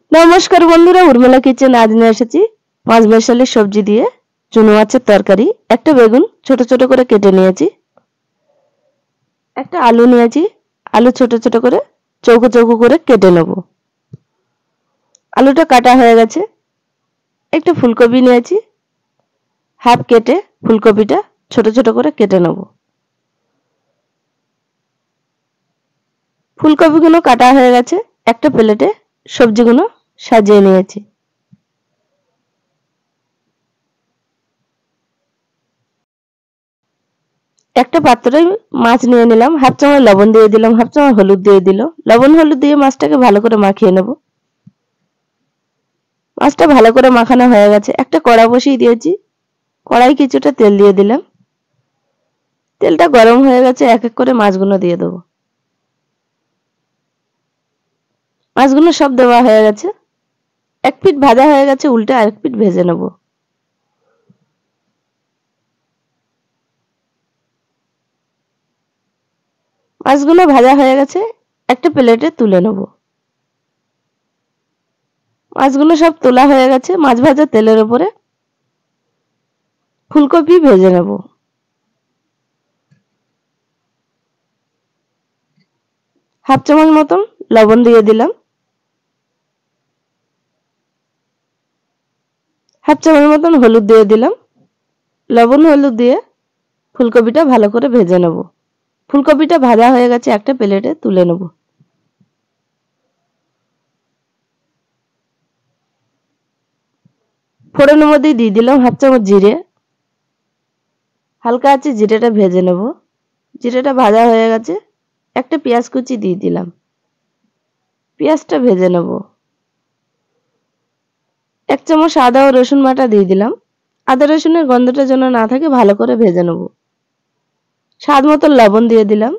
নমস্কার বন্ধুরা, উর্মিলা কিচেন আজ নিয়ে এসেছি মাছ বেসালের সবজি দিয়ে চুনো মাছের তরকারি। একটা বেগুন ছোট ছোট করে কেটে নিয়েছি, একটা আলু নিয়েছি, আলু ছোট ছোট করে চৌকো চৌকো করে কেটে নেব। আলুটা কাটা হয়ে গেছে। একটা ফুলকপি নিয়েছি, হাফ কেটে ফুলকপিটা ছোট ছোট করে কেটে নেব। ফুলকপিগুলো কাটা হয়ে গেছে। একটা প্লেটে সবজিগুলো সাজিয়ে নিয়েছি। একটা পাত্রে মাছ নিয়ে নিলাম, হাফ চামচ লবণ দিয়ে দিলাম, হাফ চামচ হলুদ দিয়ে দিল। লবণ হলুদ দিয়ে মাছটাকে ভালো করে মাখিয়ে নেব। মাছটা ভালো করে মাখানো হয়ে গেছে। একটা কড়া বসিয়ে দিয়েছি, কড়াই কিছুটা তেল দিয়ে দিলাম। তেলটা গরম হয়ে গেছে, এক এক করে মাছগুলো দিয়ে দেবো। মাছগুলো সব দেওয়া হয়ে গেছে। এক পিঠ ভাজা হয়ে গেছে, উল্টে আরেক পিঠ ভেজে নেব। মাছগুলো ভাজা হয়ে গেছে, একটা প্লেটে তুলে নেব। মাছগুলো সব তোলা হয়ে গেছে। মাছ ভাজা তেলের উপরে ফুলকপি ভেজে নেব। হাফ চামচ মতন লবণ দিয়ে দিলাম, হাফ চামচ মতন হলুদ দিয়ে দিলাম। লবণ হলুদ দিয়ে ফুলকপিটা ভালো করে ভেজে নেব। ফুলকপিটা ভাজা হয়ে গেছে, একটা প্লেটে তুলে নেব। ফোড়নের মধ্যে দিয়ে দিলাম হাফ চামচ জিরে। হালকা আছে জিরেটা ভেজে নেব। জিরেটা ভাজা হয়ে গেছে, একটা পেঁয়াজ কুচি দিয়ে দিলাম। পেঁয়াজটা ভেজে নেব। এক চামচ আদা ও রসুন বাটা দিয়ে দিলাম। আদা রসুনের গন্ধটা যেন না থাকে, ভালো করে ভেজে নেব। স্বাদ মতো লবণ দিয়ে দিলাম।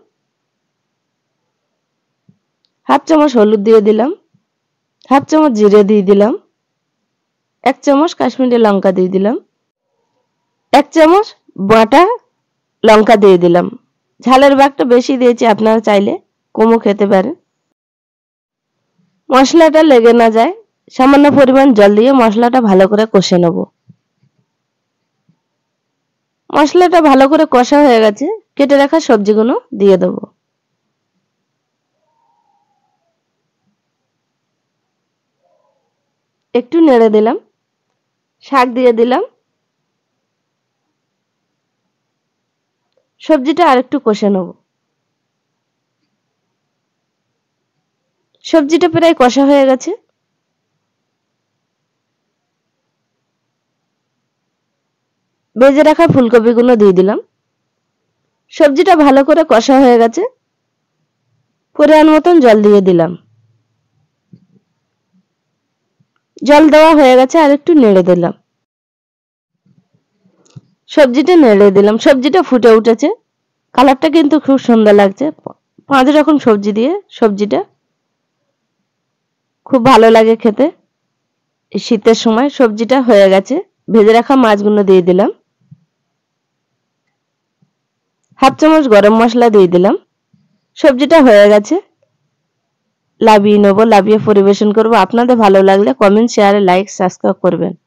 হাফ চামচ হলুদ দিয়ে দিলাম। হাফ চামচ জিরে দিয়ে দিলাম। এক চামচ কাশ্মীরি লঙ্কা দিয়ে দিলাম। এক চামচ বাটা লঙ্কা দিয়ে দিলাম। ঝালের ভাগটা বেশি দিয়েছি, আপনারা চাইলে কমও খেতে পারেন। মশলাটা লেগে না যায়, সামান্য পরিমাণ জল দিয়ে মশলাটা ভালো করে কষে নেব। মশলাটা ভালো করে কষা হয়ে গেছে, কেটে রাখা সবজিগুলো দিয়ে দেব। একটু নেড়ে দিলাম, শাক দিয়ে দিলাম। সবজিটা আরেকটু কষে নেব। সবজিটা প্রায় কষা হয়ে গেছে। ভেজে রাখা ফুলকপিগুলো দিয়ে দিলাম। সবজিটা ভালো করে কষা হয়ে গেছে, পরিমাণ মতন জল দিয়ে দিলাম। জল দেওয়া হয়ে গেছে, আর একটু নেড়ে দিলাম। সবজিটা নেড়ে দিলাম, সবজিটা ফুটে উঠেছে। কালারটা কিন্তু খুব সুন্দর লাগছে। 5 রকম সবজি দিয়ে সবজিটা খুব ভালো লাগে খেতে। এই শীতের সময় সবজিটা হয়ে গেছে। ভেজে রাখা মাছগুলো দিয়ে দিলাম। হাফ চামচ গরম মশলা দিয়ে দিলাম। সবজিটা হয়ে গেছে। নামিয়ে নেব, নামিয়ে পরিবেশন করব। আপনাদের ভালো লাগলে কমেন্ট, শেয়ার, লাইক, সাবস্ক্রাইব করবেন।